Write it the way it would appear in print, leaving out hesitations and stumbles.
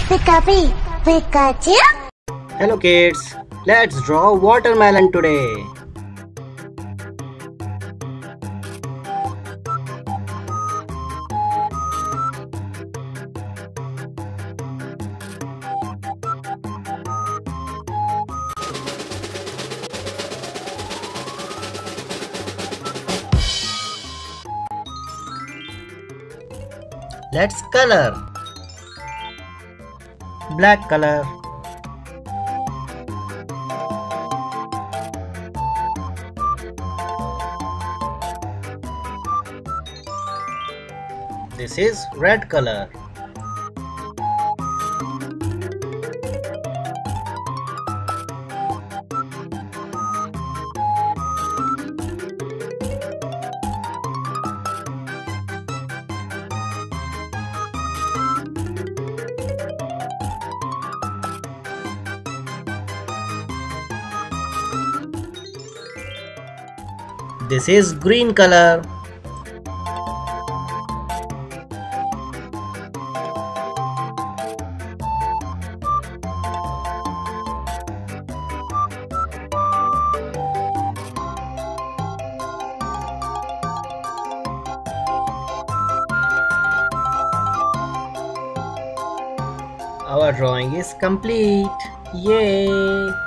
Pica, Pikachu. Hello kids, let's draw watermelon today. Let's color. Black color. This is red color. This is green color. Our drawing is complete. Yay!